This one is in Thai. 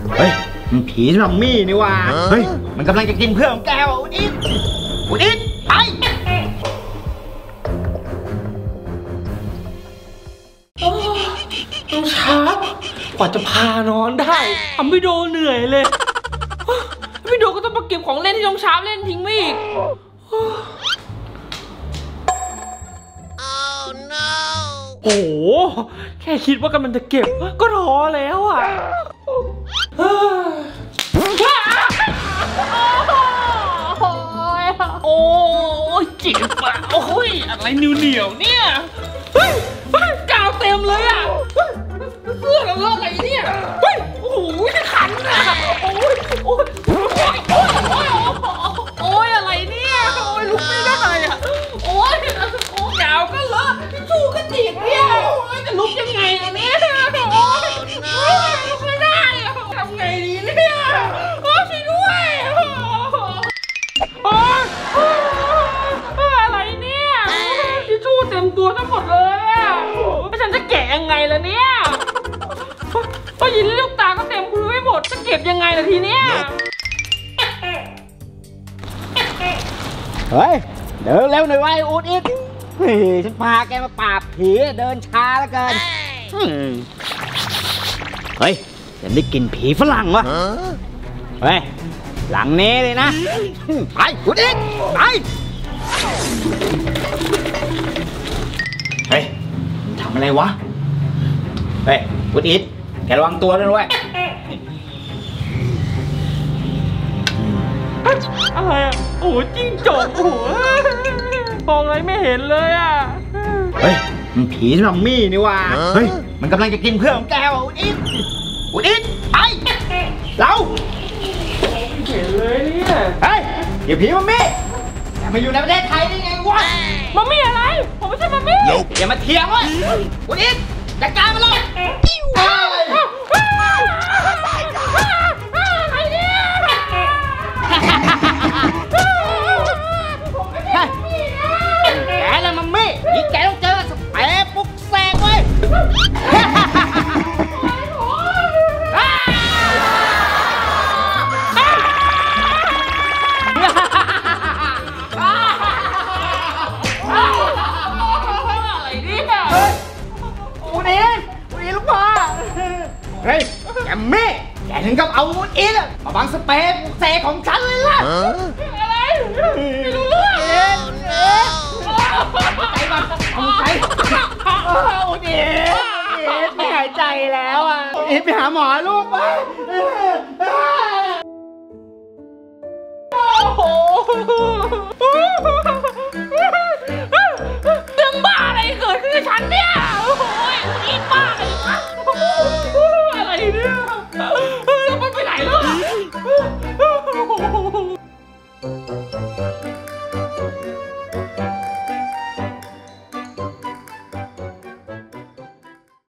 เฮ้ยมันผีมัมมี่นี่ว่าเฮ้ยมันกำลังจะกินเพื่อนของแกว่ะอุดอิดอุดอิดไปต้องช้ากว่าจะพานอนได้ทำไม่โดนเหนื่อยเลยไม่โดนก็ต้องมาเก็บของเล่นที่น้องช้าเล่นทิ้งไม่อีกโอ้โหแค่คิดว่ากำลังจะเก็บก็ท้อแล้วอ่ะโอ้ยเจ็บอ่ะโอ้ยอะไรเหนียวเนี่ยกาวเต็มเลยอ่ะเสื้อแล้วอะไรเนี่ยโอ้โหจะขันอ่ะโอ้ยอะไรเนี่ยโอ้ยลุกไม่ได้อ่ะโอ้ยกาวก็เลอะชูก็ติดเนี่ยโอ้ยจะลุกยังไงเนี่ยโอ้ยลุกไม่ได้ทำไงดีเนี่ยโอ้ยช่วยด้วยอะไรเนี่ยทิชชู่เต็มตัวทั้งหมดเลยอ่ะฉันจะแกะยังไงล่ะเนี่ยพอยินลูกตาก็เต็มพื้นไม่หมดจะเก็บยังไงล่ะทีเนี้ยเฮ้ยเดินเร็วหน่อยไว้อุดอิดฉันพาแกมาปราบผีเดินช้าแล้วเกินเฮ้ยฉันได้กลิ่นผีฝรั่งวะเฮ้ยหลังนี้เลยนะไปอุดอิดไปเฮ้ยทำอะไรวะเฮ้ยอุดอิดแกระวังตัวด้วยอะไรอ่ะโอ้จิ้งจกโอ้มองอะไรไม่เห็นเลยอ่ะเฮ้ยมันผีมัมมี่นี่ว่าเฮ้ยมันกำลังจะกินเพื่อนของแกว่ะอุดอิดอุดอิดไปเราเห็นเลยเนี่ยเฮ้ยเดี๋ยวผีมัมมี่แต่มาอยู่ในประเทศไทยได้ไงวะมัมมี่อะไรผมไม่ใช่มัมมี่อย่ามาเถียงเว้ยอุดอิดจัดการมันเลยแกแล้วมัมมี่นี่แกต้องเจอสเปรย์ปลุกแสกเว้ยอะไรเนี่ยอุดอิดลูกพ่อเฮ้ยแกมี่แกถึงกับเอาอุดอิดมาบังสเปรย์ปลุกแสกของฉันเลยล่ะอะไรไม่รู้เรื่องใจมันเอาใจอุดอิดไม่หายใจแล้วอ่ะอุดอิดไปหาหมอลูกไป